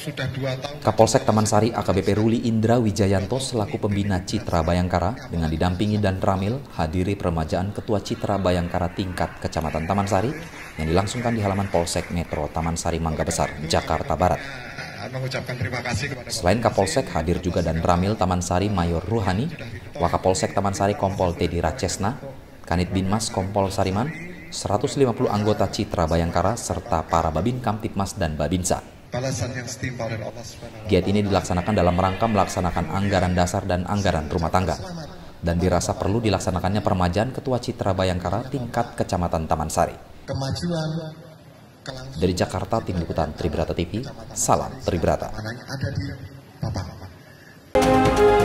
sudah 2 tahun. Kapolsek Taman Sari AKBP Ruli Indra Wijayanto selaku pembina Citra Bayangkara dengan didampingi dan Ramil hadiri peremajaan Ketua Citra Bayangkara tingkat Kecamatan Taman Sari yang dilangsungkan di halaman Polsek Metro Taman Sari Mangga Besar, Jakarta Barat. Mengucapkan terima kasih kepada Selain Kapolsek, hadir juga dan Ramil Taman Sari Mayor Ruhani, Wakapolsek Taman Sari Kompol Teddy Racesna, Kanit Binmas Kompol Sariman, 150 anggota Citra Bayangkara, serta para Babin Kamtipmas dan Babinsa. balasan yang setimpal dari Allah SWT. Giat ini dilaksanakan dalam rangka melaksanakan anggaran dasar dan anggaran rumah tangga. Dan dirasa perlu dilaksanakannya peremajaan Ketua Citra Bayangkara tingkat Kecamatan Taman Sari. Kemajuan Dari Jakarta, Tim Liputan Tribrata TV, salam Tribrata. ada di Bapak-Bapak.